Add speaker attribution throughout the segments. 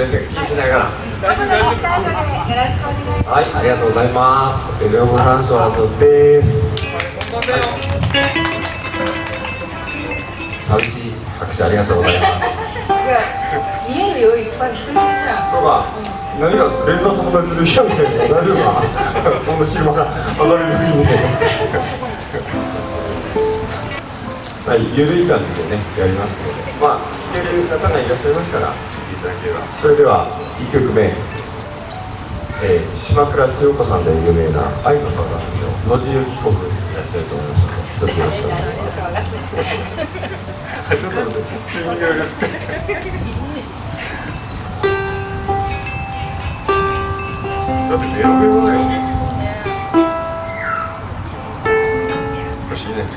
Speaker 1: 大丈夫、気にしないから。
Speaker 2: 大丈夫、大丈夫。よろしくお願いします。
Speaker 1: はい、ありがとうございます。レオフランソワーズです。寂しい拍手ありがとうございます。
Speaker 2: 見えるよ、いっぱい人いるじゃん。
Speaker 1: そうか。何が連絡友達できちゃうんだよ。大丈夫か。この昼間が明るい時に。はい、ゆるい感じでね、やりますので、まあ、聴ける方がいらっしゃいましたら、聴いていただければ。それでは、1曲目、島倉千代子さんで有名な愛の相談所、野地由紀子風やってると思いますので、一つよろしくお願いします。ちょっと待って、急にがですか。だってベロベロだよ。少しね。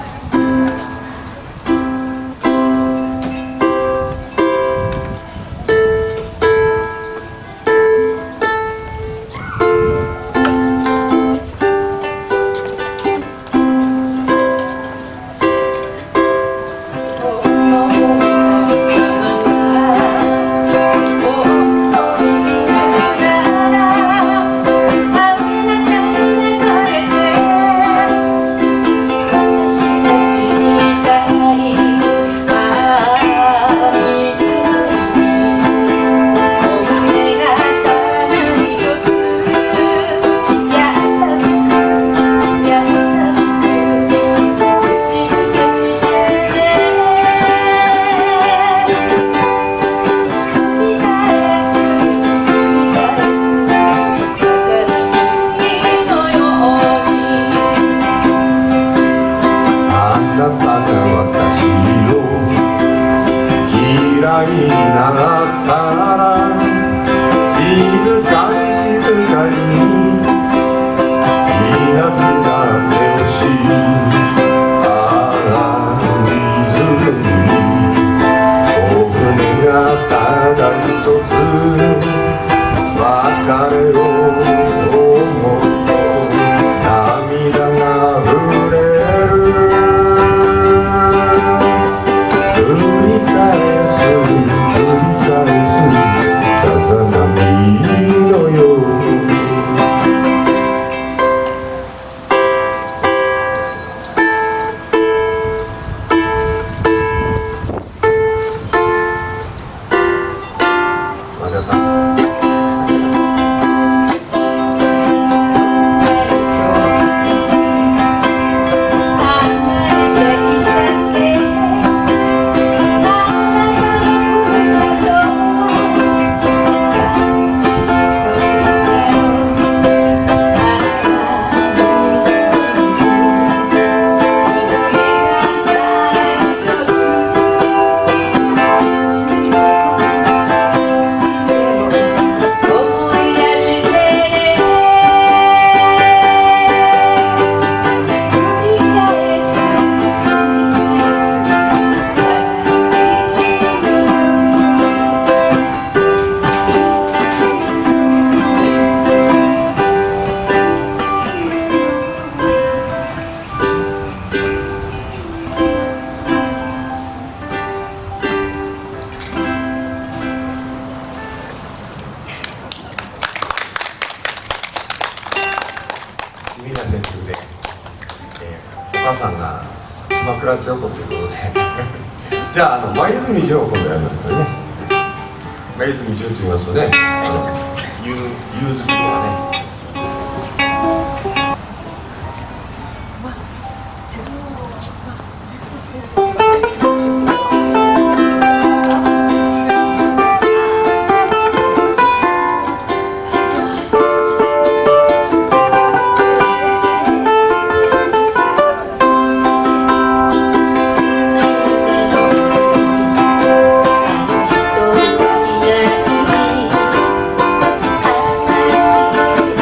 Speaker 1: じゃあ、前泉潤を今度やりますからね。前泉潤と言いますとね、夕月とかね。
Speaker 3: 「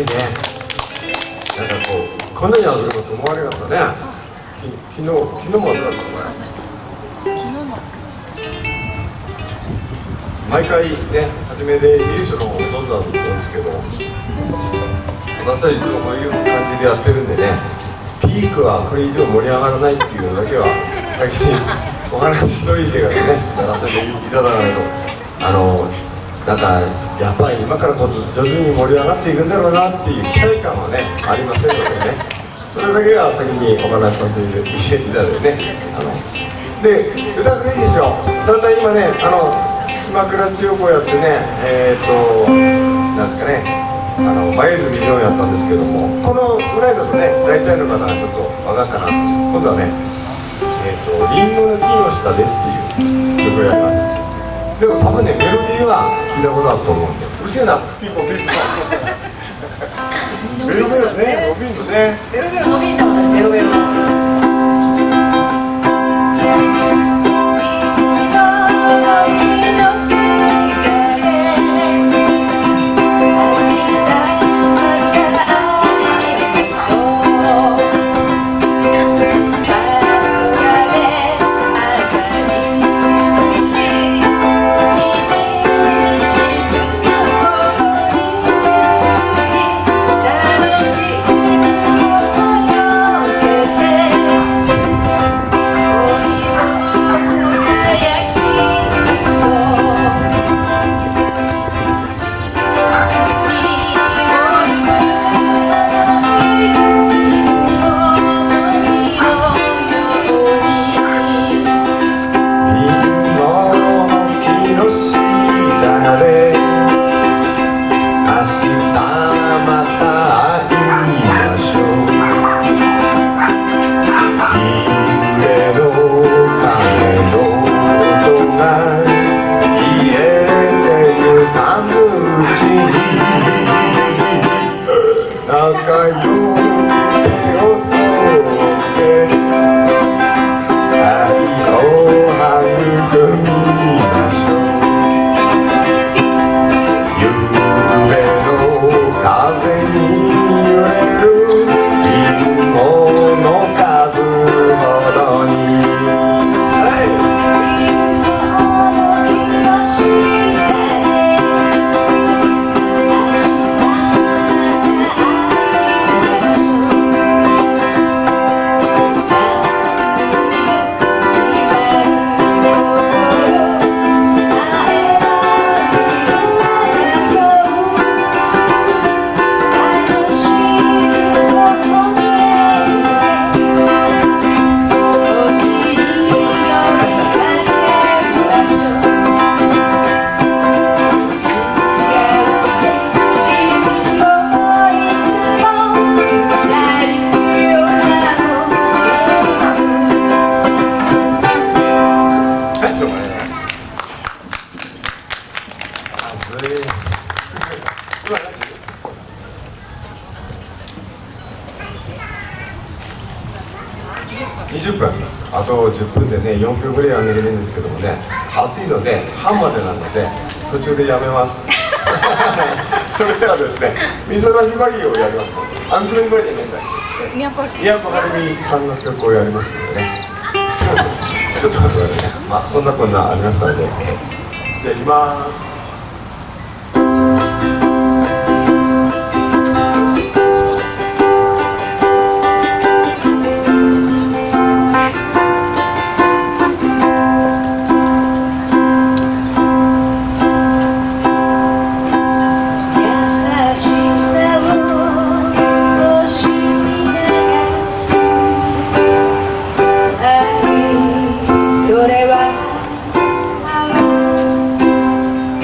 Speaker 1: ね。なんかこうこんなに暑くなって思われなかったね。昨日も暑かったこれ。毎回ね、初めでいい人の方ほとんどだと思うんですけど、私たちいつもこういう感じでやってるんでね、ピークはこれ以上盛り上がらないっていうのだけは先にお話ししといてからね、やらせていただかないと、なんかやっぱり今からこう徐々に盛り上がっていくんだろうなっていう期待感はね、ありませんのでね、それだけは先にお話しさせていただいてね、で、歌がいいですよ。だんだん今ね、島倉千代子やってね、なんですかね、前泉亮やったんですけども、このぐらいだとね、大体の方がちょっと分かるかなと。今度はね、リンゴの木の下でっていう曲をやります。でも多分ね、メロディーは聞いたことあると思うんで、うるせえな、ピーポーピーポーベロベロね、伸びんのね、
Speaker 2: ベロベロ伸びんだもんね、ベロベロ。
Speaker 1: 20分、あと10分でね、4曲ぐらいは寝れるんですけどもね、暑いので半までなので途中でやめますそれではですね、美空ひばりをやります。美空ひばりじゃないんだ宮古はるみさんの曲をやりますのでねちょっと待ってくださいね。まあそんなこんなありましたので、じゃあ行きます。
Speaker 2: それは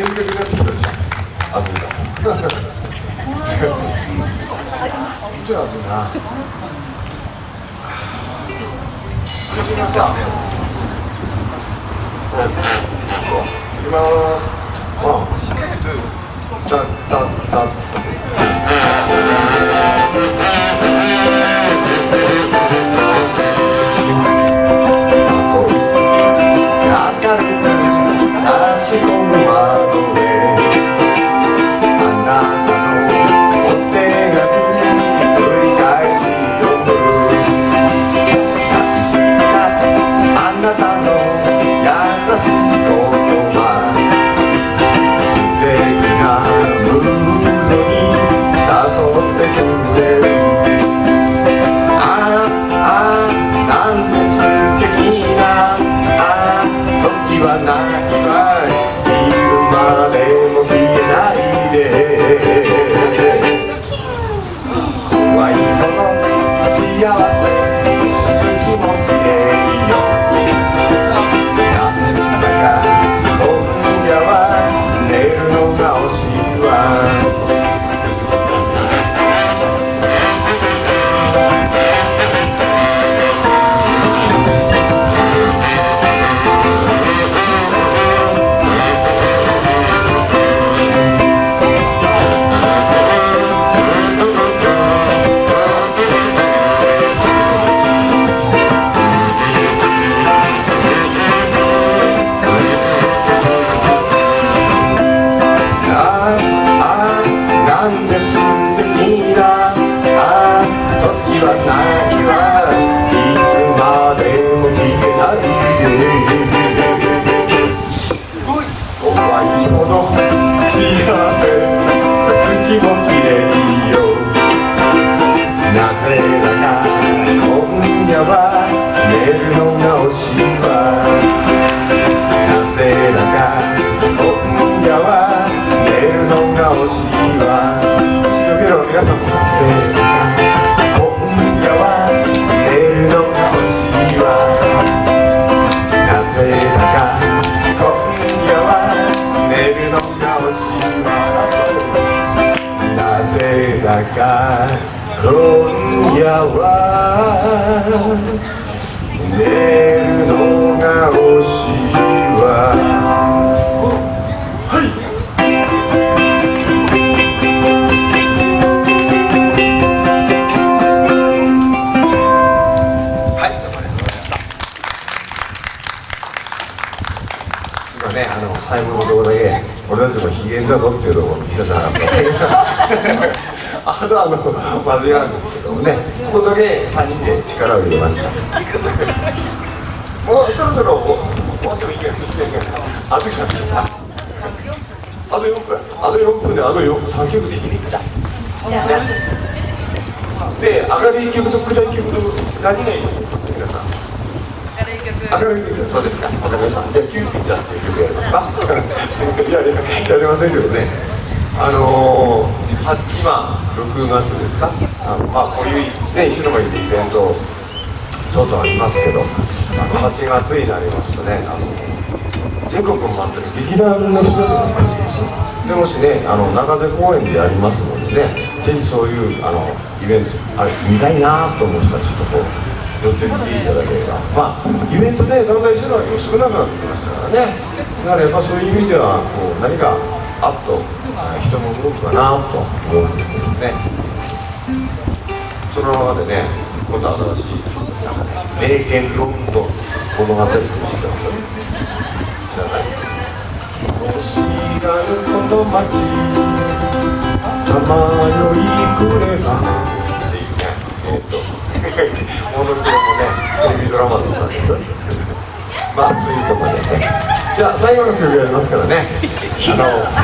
Speaker 1: 眠くなってきたでしょ、暑いから。本当に暑いな。行きました。行きます。ワン、ツー、タッタッタッ。
Speaker 3: 今夜は寝るのが惜しいわ。はい。はい、どうもありがとうございました。今ね、最後のところだけ俺たちもヒゲだぞっていうところを見せたらあと間違うんですけどもね、ここだけ3人で力を入れました。もうそろそろ終わってもいいかな。暑くなってきた。あと4分。あと4分で3曲できるじゃん。で、明るい曲と暗い曲と何がいいと思います皆さん。明るい曲。そうですか。わかりました。じゃあキューピーちゃんっていう曲やりますか。やりませんけどね。今6月ですか、こういうね石巻でイベント等々ありますけど、8月になりますとね、全国を回ってる劇団の人たちが来るんですよ。でもしね中手公園でやりますのでね、ぜひそういうイベント見たいなと思う人はちょっとこう寄ってみていただければ、イベントで団体してるのは少なくなってきましたからね。だからやっぱそういう意味ではこう何かあっと人の動くかなと思うんですけどね。その中でね、今度新しい名犬ロンドン物語って知ってます？知らない？星がるこの街さまよいくればっていうね、モノクロもねテレビドラマだったんです。そういうところでね。じゃあ最後の曲やりますからね。もう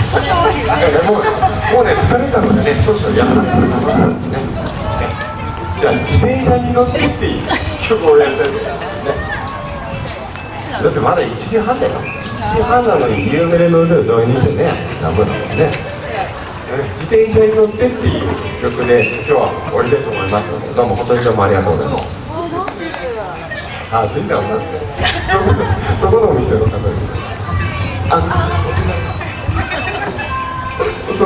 Speaker 3: ね疲れたのでね、そろそろやらなくなりますからね。じゃあ自転車に乗ってっていう曲をやりたいと思いますね。だってまだ1時半だよ。1時半なのに有名な歌をどうにしてね、なんぼなのね。自転車に乗ってっていう曲で今日は終わりたいと思いますので、どうも本当にどうもありがとうございます。あ、着いたんだって。どこのお店の方ですか？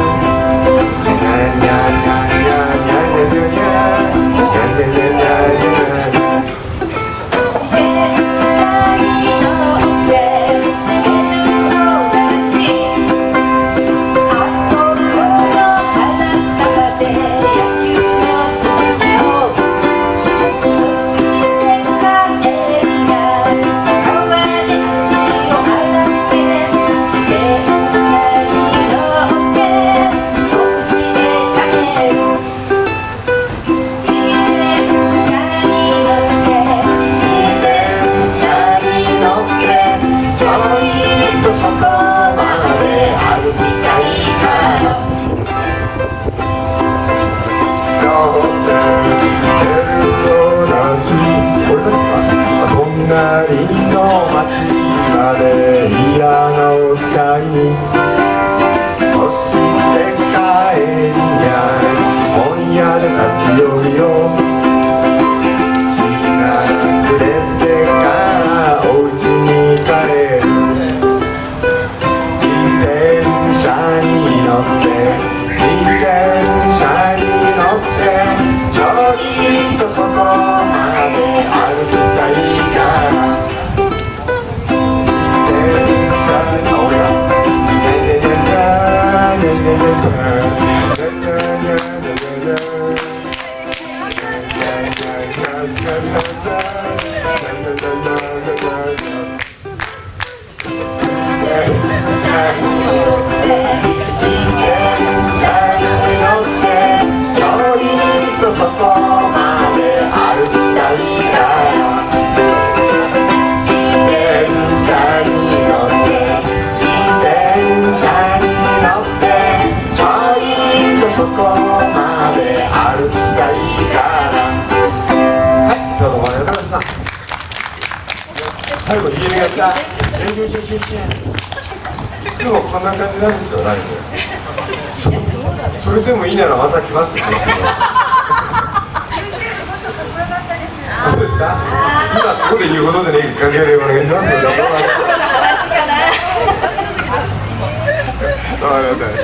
Speaker 3: 最後に言えるやつだ。いつもこんな感じなんですよ、ライブ。それでもいいならまた来ますよ。そうですか。今ここで言うことでね、関係でお願いしますよ。
Speaker 2: コロナの話かな。
Speaker 3: どうもありがとうございました。